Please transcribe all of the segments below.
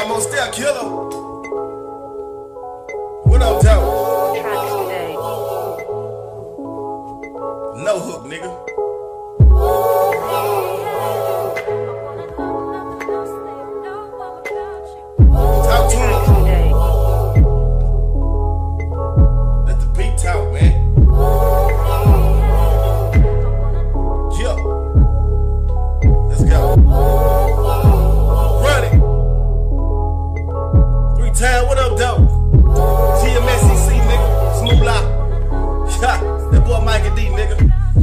Almost there, killer. What up, Joe? Tracks today. No hook, nigga. Talk to Tracks him. today. Let the beat talk, man. Yeah. Let's go. Run it. 3 times. What up, though? TMSEC, nigga. Smooth out. Yeah. That boy Micah D, nigga.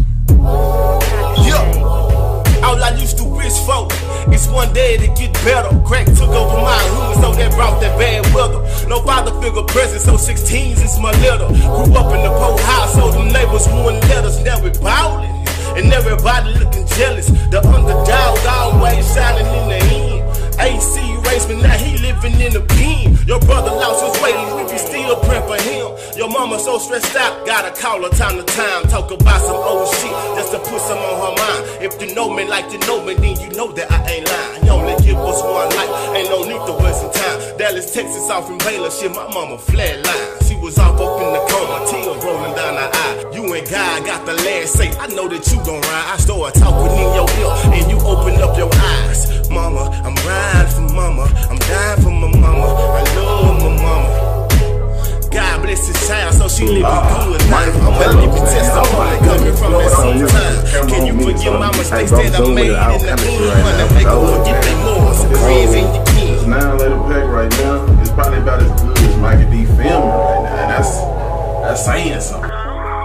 Yeah. All I used to wish for is one day to get better. Crack took over my hood, so that brought that bad weather. No father figure present, so 16s is my letter. Grew up in the poor house, so them neighbors wouldn't let us. Now we ballin', and everybody looking jealous. The underdog always shining in the end. AC raised me, now he living in the pen. Your brother lost his way, if you still praying for him. Your mama so stressed out, gotta call her time to time. Talk about some old shit, just to put some on her mind. If you know me like you know me, then you know that I ain't lying. You only give us one life, ain't no need to waste some time. Dallas, Texas, off from Baylor, shit, my mama flatline. She was off up in the coma, tears rolling down her eye. You and God got the last say, I know that you gon' ride. I started talking in your ear, and you open up your eyes. Mama, I'm riding for mama, I'm dying for my mama, I love my mama. God bless his child, so she living good now. I'm a living testimony coming from that same time. Can you forgive my mistakes that I made in the end? Wanna make her forget they more, so crazy in your kin. Now let him pack right now. It's probably about as good as Micah D filming right now, and that's saying something.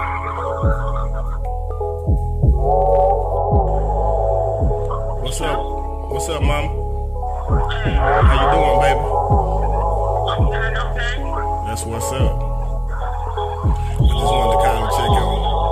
What's up? What's up, mama? How you doing, baby? That's what's up. I just wanted to call and check on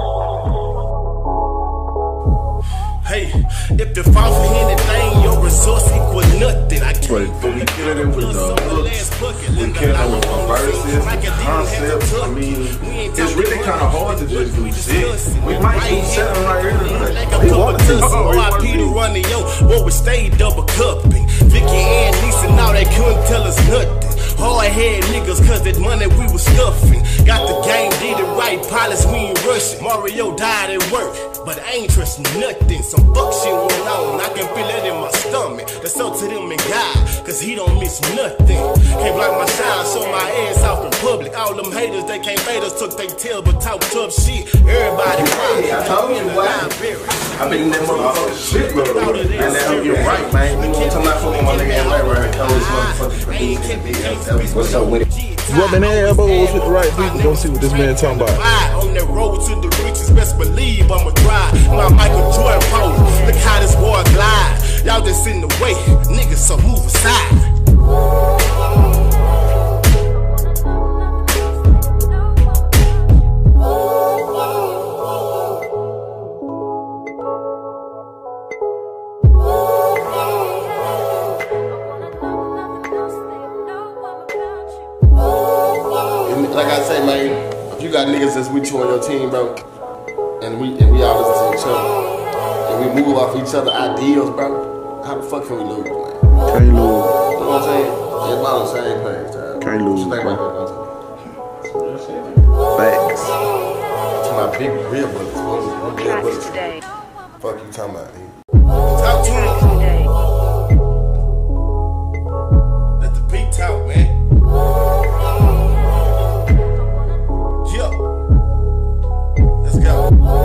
you. Hey, if you fall for anything, your resource equal nothing. I can't But we killed him with the hooks, we killed him with the verses, the concepts. I mean, it's really kind of hard to just do shit. We might do 7 right here. They want to RIP to Ronnie, yo, what we stayed double cupping. Vicky and Lisa, now they couldn't tell us nothing. Hard head niggas, cause that money we was stuffing. Got the game, did it right, pilots we ain't rushing. Mario died at work, but I ain't trusting nothing. Some fuck shit went on, I can feel it in my stomach. That's up to them and God, cause he don't miss nothing. Can't block my shine, show my ass off in public. All them haters, they can't fade us, took they tail, but talk tough shit. Everybody cry. I told you, boy. I've been in that motherfucking shit, bro. And now you're right, man. You want to talk about my nigga in right here, those motherfuckers. What's up with it? Rubbing elbows with the right people. Don't see what this man talking about. On that road to the riches, best believe I'ma drive. My Michael Jordan pose. Look how this boy glide. Y'all just in the way, niggas, so move aside. Like I say, man, if you got niggas that's with you on your team, bro, and we all listen to each other, and we move off each other ideals, bro, how the fuck can we lose, man? Can't lose. You know what I'm saying? Everybody on the same page, dog. Can't lose, What you think bro. about that, Facts. to my big real brothers, bro. Real Tracks brothers. today. Fuck you talking about, nigga. Talk to Tracks him. today. Let the beat talk, man. Yeah. Let's go.